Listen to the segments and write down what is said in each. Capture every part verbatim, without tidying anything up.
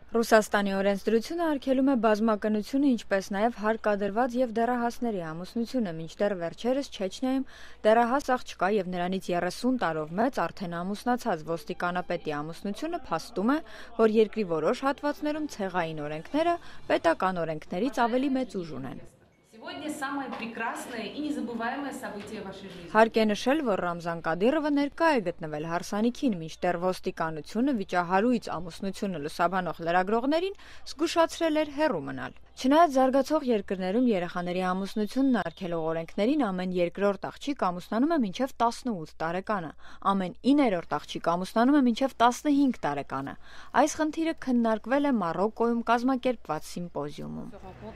Ռուսաստանի օրենսդրությունը արգելում է բազմակնությունը, ինչպես նաև հարկադրված և դեռահասների ամուսնությունը, մինչդեռ վերջերս Չեչնիայում դեռահաս աղջկա և նրանից երեսուն տարով մեծ արդեն ամուսնացած ոստիկանապետի ամուսնությունը փաստում է, որ երկրի որոշ հատվածներում ցեղային օրենքները պետական օրենքներից ավելի մեծ ուժ ունեն։ Հարկ է նշել, որ Ռամզան Կադիրովը ներկա է գտնվել հարսանիքին, մինչդեռ ոստիկանությունը վիճահարույց ամուսնությունը լուսաբանող լրագրողներին զգուշացրել էր հեռու մնալ։ Չնայած զարգացող երկրներում երեխաների ամուսնությունն արգելող օրենքներին ամեն երկրորդ աղջիկ ամուսնանում է մինչև տասնութ տարեկանը, ամեն իններորդ աղջիկ ամուսնանում է մինչև տասնհինգ տարեկանը։ Այս խնդիրը քննարկվել է Մարոկկոյում կազմակերպված սիմպոզիումում։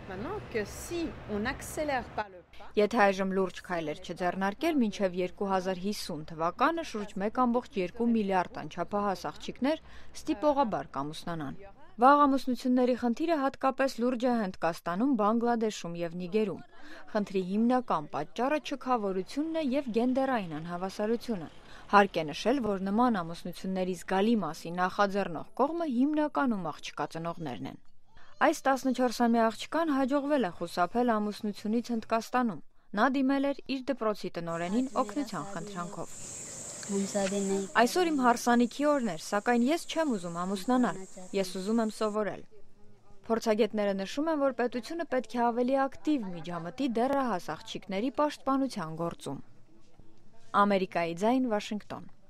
Եթե այժմ լուրջ քայլեր չձեռնարկել, մինչև երկու հազար հիսուն թվականը շուրջ մեկ կόμկոմ երկու միլիարդ անչափահաս աղջիկներ ստիպողաբար կամուսնանան։ Վաղ ամուսնությունների խնդիրը հատկապես լուրջ է Հնդկաստանում, Բանգլադեշում և Նիգերում։ Խնդրի հիմնական պատճառը չքավորությունն է և գենդերային անհավասարությունը։ Հարկ է նշել, որ նման ամուսնությունների զգալի մասի նախաձեռնող կողմը հիմնականում աղջկա ծնողներն են։ Այս տասնչորսամյա աղջկան հաջողվել է խուսափել ամուսնությունից Հնդկաստանում։ Նա դիմել էր իր դպրոցի տնօրենին օգնության խնդրանքով։ Այսօր իմ հարսանիքի օրն էր, սակայն ես չեմ ուզում ամուսնանալ, ես ուզում եմ սովորել։ Փորձագետները նշում են, որ պետությունը պետք է ավելի ակտիվ միջամտի դեռահաս աղջիկների պաշտպանության գործում։ Ամերիկայի ձայն, Վաշինգտոն։